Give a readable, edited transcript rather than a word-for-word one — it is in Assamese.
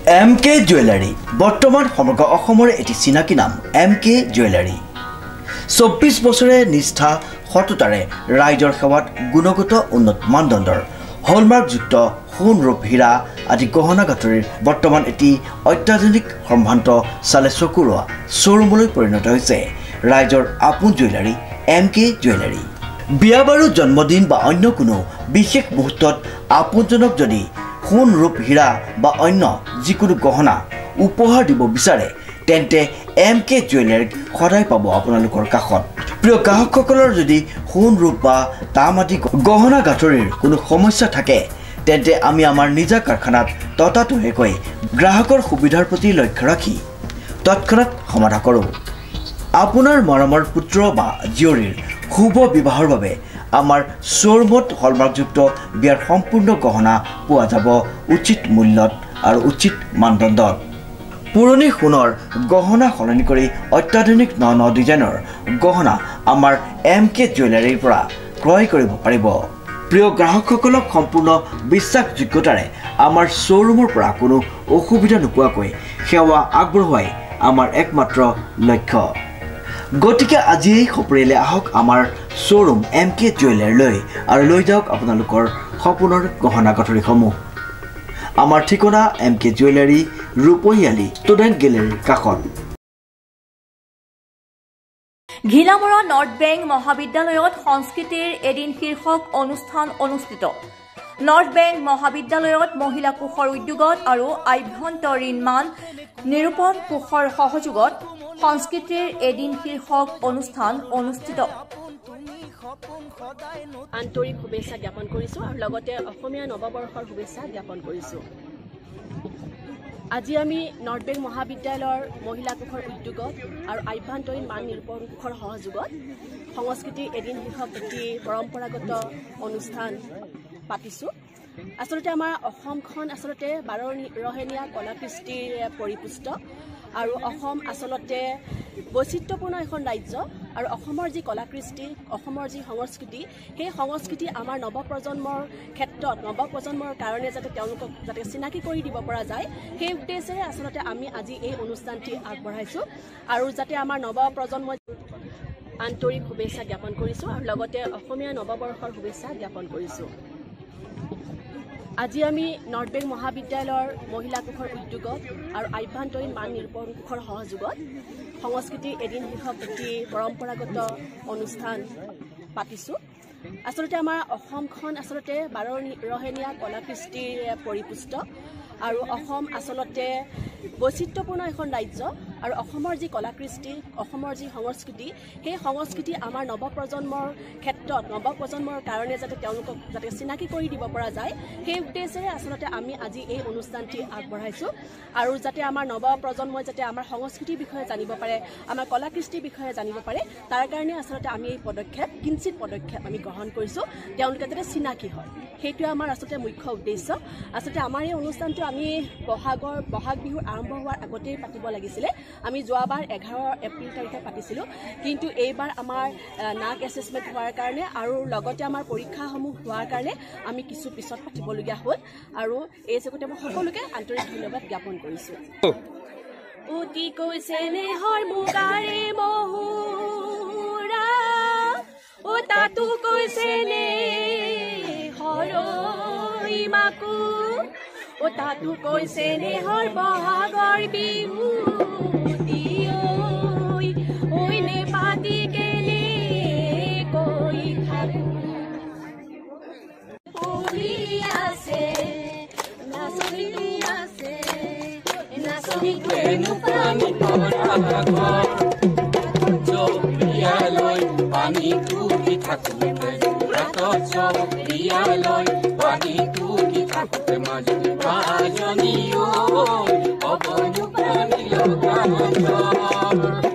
MK জুৱেলাৰী বৰ্তমান সমগ্ৰ অসমৰ এটি চিনাকি নাম MK জুৱেলাৰী 24 বছৰে নিষ্ঠা সততাৰে ৰাইজৰ সেৱাত গুণগত উন্নত মানদণ্ডৰ হলমাৰ্কযুক্ত সোণ ৰূপ হীৰা আদি গহনা গাঁথৰিৰ বৰ্তমান এটি অত্যাধুনিক সম্ভ্ৰান্ত চালে চকুৰোৱা শ্বৰুমলৈ পৰিণত হৈছে ৰাইজৰ আপোন জুৱেলাৰী MK জুৱেলাৰী বিয়া বাৰু জন্মদিন বা অন্য কোনো বিশেষ মুহূৰ্তত আপোনজনক যদি সোণ ৰূপ হীৰা বা অন্য যিকোনো গহনা উপহাৰ দিব বিচাৰে তেন্তে MK জুৱেলাৰীক সদায় পাব আপোনালোকৰ কাষত প্ৰিয় গ্ৰাহকসকলৰ যদি সোণ ৰূপ বা তাম আদি গহনা গাঁথৰিৰ কোনো সমস্যা থাকে তেন্তে আমি আমাৰ নিজা কাৰখানাত ততাতৈয়াকৈ গ্ৰাহকৰ সুবিধাৰ প্ৰতি লক্ষ্য ৰাখি তৎক্ষণাত সমাধা কৰোঁ আপোনাৰ মৰমৰ পুত্ৰ বা জীয়ৰীৰ শুভ বিবাহৰ বাবে আমাৰ শ্বৰুমত হলমাৰ্কযুক্ত বিয়াৰ সম্পূৰ্ণ গহনা পোৱা যাব উচিত মূল্যত আৰু উচিত মানদণ্ডত পুৰণি সোণৰ গহনা সলনি কৰি অত্যাধুনিক ন ডিজাইনৰ গহনা আমাৰ MK জুৱেলাৰীৰ পৰা ক্ৰয় কৰিব পাৰিব প্ৰিয় গ্ৰাহকসকলক সম্পূৰ্ণ বিশ্বাসযোগ্যতাৰে আমাৰ শ্বৰুমৰ পৰা কোনো অসুবিধা নোপোৱাকৈ সেৱা আগবঢ়োৱাই আমাৰ একমাত্ৰ লক্ষ্য গতিকে আজি সপৰিয়ালে আহক আমাৰ শ্বৰুম MK জুৱেলাৰীলৈ আৰু লৈ যাওক আপোনালোকৰ সপোনৰ গহনা গাঁথৰিসমূহ আমাৰ ঠিকনা MK জুৱেলাৰী ৰূপহিয়ালী ষ্টুডেণ্ট গেলেৰীৰ কাষত ঘিলামৰা নৰ্থ বেংক মহাবিদ্যালয়ত সংস্কৃতিৰ এদিন শীৰ্ষক অনুষ্ঠান অনুষ্ঠিত নৰ্থ বেংক মহাবিদ্যালয়ত মহিলা কোষৰ উদ্যোগত আৰু আভ্যন্তৰীণ মান নিৰূপণ কোষৰ সহযোগত সংস্কৃতিৰ এদিন শীৰ্ষক অনুষ্ঠান অনুষ্ঠিত আন্তৰিক শুভেচ্ছা জ্ঞাপন কৰিছো আৰু লগতে অসমীয়া নৱবৰ্ষৰ শুভেচ্ছা জ্ঞাপন কৰিছো আজি আমি নৰ্থ বেংক মহাবিদ্যালয়ৰ মহিলা কোষৰ উদ্যোগত আৰু আভ্যন্তৰীণ মান নিৰূপণ কোষৰ সহযোগত সংস্কৃতিৰ এদিন শীৰ্ষক এটি পৰম্পৰাগত অনুষ্ঠান পাতিছো আসলতে আমাৰ অসমখন আসলতে 12 ৰহেনীয়া কলাকৃষ্টিৰে পৰিপুষ্ট আৰু অসম আসলতে বৈচিত্ৰ্যপূৰ্ণ এখন ৰাজ্য আৰু অসমৰ যি কলাকৃষ্টি অসমৰ যি সংস্কৃতি সেই সংস্কৃতি আমাৰ নৱপ্ৰজন্মৰ ক্ষেত্ৰত নৱপ্ৰজন্মৰ কাৰণে যাতে তেওঁলোকক যাতে চিনাকি কৰি দিব পৰা যায় সেই উদ্দেশ্যেৰে আসলতে আমি আজি এই অনুষ্ঠানটি আগবঢ়াইছো আৰু যাতে আমাৰ নৱপ্ৰজন্মই আন্তৰিক শুভেচ্ছা জ্ঞাপন কৰিছো আৰু লগতে অসমীয়া নৱবৰ্ষৰ শুভেচ্ছা জ্ঞাপন কৰিছো আজি আমি নৰ্থ বেংক মহাবিদ্যালয়ৰ মহিলা কোষৰ উদ্যোগত আৰু আভ্যন্তৰীণ মান নিৰূপণ কোষৰ সহযোগত সংস্কৃতিৰ এদিন শীৰ্ষক এটি পৰম্পৰাগত অনুষ্ঠান পাতিছো আসলতে আমাৰ অসমখন আসলতে 12 ৰহেনীয়া কলাকৃষ্টিৰে পৰিপুষ্ট আৰু অসম আসলতে বৈচিত্ৰ্যপূৰ্ণ এখন ৰাজ্য আৰু অসমৰ যি কলাকৃষ্টি অসমৰ যি সংস্কৃতি সেই সংস্কৃতি আমাৰ নৱপ্ৰজন্মৰ ক্ষেত্ৰত নৱপ্ৰজন্মৰ কাৰণে যাতে তেওঁলোকক যাতে চিনাকি কৰি দিব পৰা যায় সেই উদ্দেশ্যেৰে আসলতে আমি আজি এই অনুষ্ঠানটি আগবঢ়াইছো আৰু যাতে আমাৰ নৱপ্ৰজন্মই যাতে আমাৰ সংস্কৃতিৰ বিষয়ে জানিব পাৰে আমাৰ কলাকৃষ্টিৰ বিষয়ে জানিব পাৰে তাৰ কাৰণে আসলতে আমি এই কিঞ্চিত পদক্ষেপ আমি গ্ৰহণ কৰিছো তেওঁলোকে যাতে চিনাকি হয় সেইটোৱে আমাৰ আসলতে মুখ্য উদ্দেশ্য আসলতে আমাৰ এই অনুষ্ঠানটো আমি বহাগ বিহু আৰম্ভ হোৱাৰ আগতেই পাতিব লাগিছিলে আমি যোৱাবাৰ 11 এপ্ৰিল তাৰিখে পাতিছিলো কিন্তু এইবাৰ আমাৰ নাক এছেছমেণ্ট হোৱাৰ কাৰণে আৰু লগতে আমাৰ পৰীক্ষাসমূহ হোৱাৰ কাৰণে আমি কিছু পিছত পাতিবলগীয়া হ'ল আৰু এই চেগতে মই সকলোকে আন্তৰিক ধন্যবাদ জ্ঞাপন কৰিছো উতি কৈছে নেহৰ মুগাৰে মহুৰা ও তাতু কৈছে নে হৰৈ মাকু ও তাতু কৈছে নেহৰ বহাগৰ বিহু ঐ নে পাতি কেনে কৈ থাকো পৰি আছে নাচনি আছে নাচনি কেনো পানী চৰিয়ালৈ পানী তুলি থাকোঁ চৰিয়ালৈ পানী তুলি থাকোঁ মাজনী মাজনী অ অবনু পানী লগা